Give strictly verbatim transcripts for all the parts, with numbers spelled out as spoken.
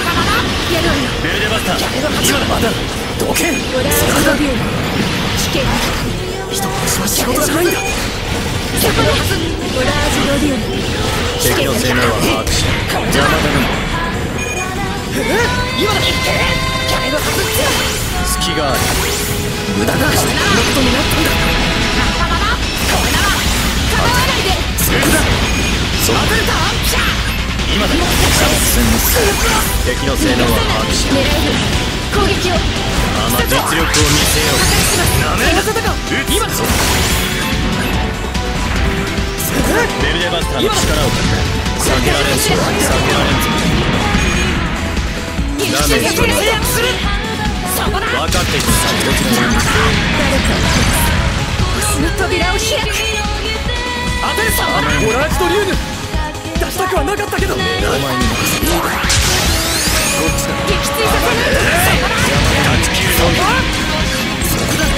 やるわよ。 ベルデバスター、 今だ。まだどけ。オラージロビウム危険。人殺しは仕事じゃないんだ。そこだ。オラージロビウム敵の性能は把握し邪魔だな。 今だ。キャレのはずっちゃ隙がある。 無駄なこんなことになったんだ。仲間だ。これなら構わないで。それだ。 そう当たるか。 今だ。敵の性能は把握し狙える攻撃を。 あの実力を見せよう。なめるな。 今だ。 ベルデバスターの力を借りた。避けられんぞ。避けられんぞ。ダメージを分かっている。 誰か星の扉を開く。当てるさ。オラージとリュウヌ出したくはなかったけど。お前に任せる。こっちだ。撃墜させる。 断ち切るのみ。 そこだ。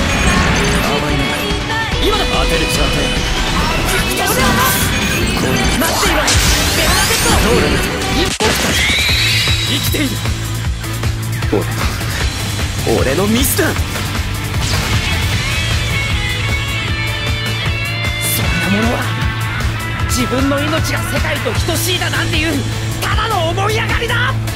今だ。 当てる。当てる。 待っていろ。ベルナデット。 どうだ。 生きている。俺俺のミスだ。そんなものは自分の命が世界と等しいだなんていうただの思い上がりだ。